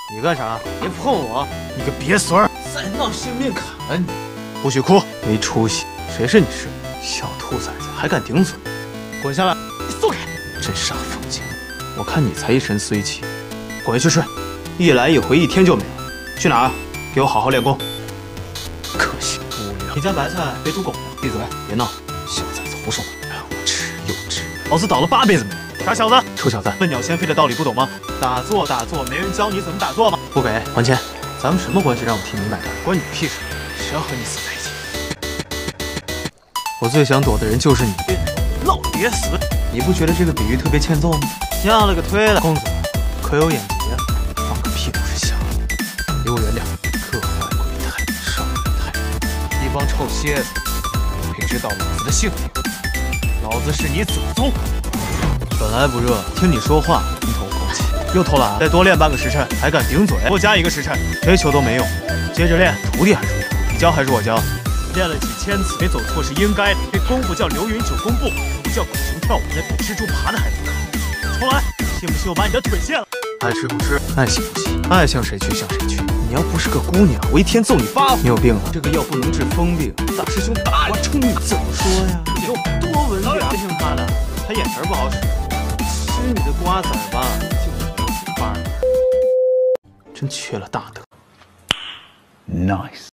你干啥？ 别碰我！ 你个瘪孙儿！ 再闹性命砍了你！ 不许哭！没出息！谁是你师傅？小兔崽子还敢顶嘴！滚下来！ 你松开！ 真煞风景！我看你才一身衰气，滚回去睡！一来一回，一天就没了。去哪儿？给我好好练功。可惜无聊。你家白菜别煮狗了。闭嘴！别闹！小崽子胡说八道，让我吃又吃。老子倒了8辈子霉。傻小子！臭小子！笨鸟先飞的道理不懂吗？打坐打坐，没人教你怎么打坐吗？不给，还钱！咱们什么关系？让我替你买单，关你屁事！谁要和你死在一起？我最想躲的人就是你。老别死！你不觉得这个比喻特别欠揍吗？吓了个推了！公子可有眼疾啊？放个屁都是瞎的！离我远点！各怀鬼胎，少年太一帮臭蝎子，谁知道老子的性命？老子是你祖宗！本来不热，听你说话，一头口气。又偷懒，再多练半个时辰，还敢顶嘴？多加1个时辰，谁求都没用。接着练，徒弟还是我？你教还是我教？练了几千次，没走错是应该的。这功夫叫流云九宫步，不叫狗熊跳舞。那比蜘蛛爬的还不高。重来，信不信我把你的腿卸了？爱吃不吃，爱惜不惜，爱向谁去向谁去。你要不是个姑娘，我一天揍你8回。你有病啊！这个药不能治疯病。大师兄打我冲你！怎么说呀？你给我多闻点。听他的，他眼神不好使。吃你的瓜子吧，就是没有嘴巴。真缺了大德。 Nice。